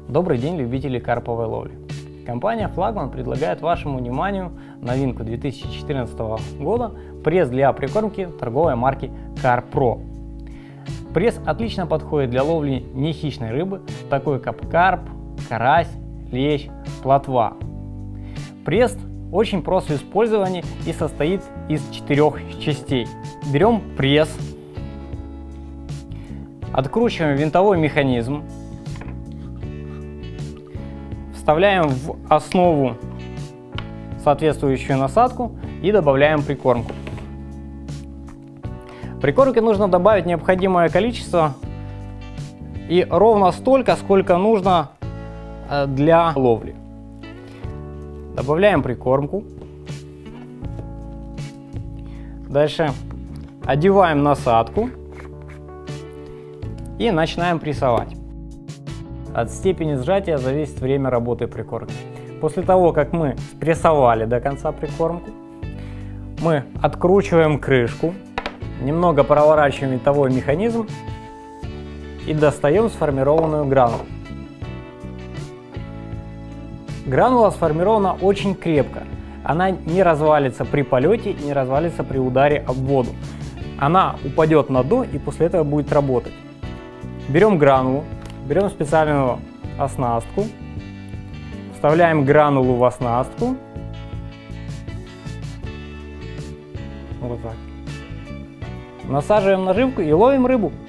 Добрый день, любители карповой ловли. Компания Флагман предлагает вашему вниманию новинку 2014 года – пресс для прикормки торговой марки CarPro. Пресс отлично подходит для ловли нехищной рыбы, такой как карп, карась, лещ, плотва. Пресс очень прост в использовании и состоит из 4 частей. Берем пресс, откручиваем винтовой механизм, вставляем в основу соответствующую насадку и добавляем прикормку. Прикормки нужно добавить необходимое количество и ровно столько, сколько нужно для ловли. Добавляем прикормку. Дальше одеваем насадку и начинаем прессовать. От степени сжатия зависит время работы прикормки. После того, как мы спрессовали до конца прикормку, мы откручиваем крышку, немного проворачиваем винтовой механизм и достаем сформированную гранулу. Гранула сформирована очень крепко. Она не развалится при полете, не развалится при ударе об воду. Она упадет на дно и после этого будет работать. Берем гранулу, берем специальную оснастку, вставляем гранулу в оснастку. Вот так. Насаживаем наживку и ловим рыбу.